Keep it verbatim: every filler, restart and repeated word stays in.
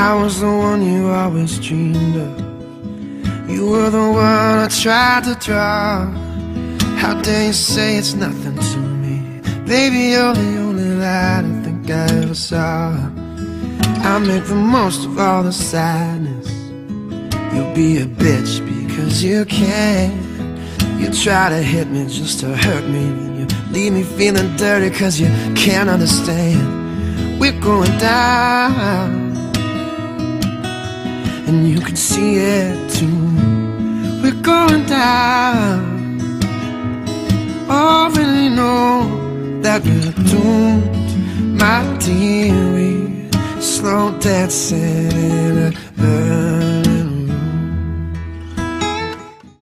I was the one you always dreamed of. You were the one I tried to draw. How dare you say it's nothing to me? Baby, you're the only light I think I ever saw. I make the most of all the sadness. You'll be a bitch because you can. You try to hit me just to hurt me, and you leave me feeling dirty cause you can't understand. We're going down, and you can see it too. We're going down. Already know that we're doomed, my dear. We slow dancing in a burn.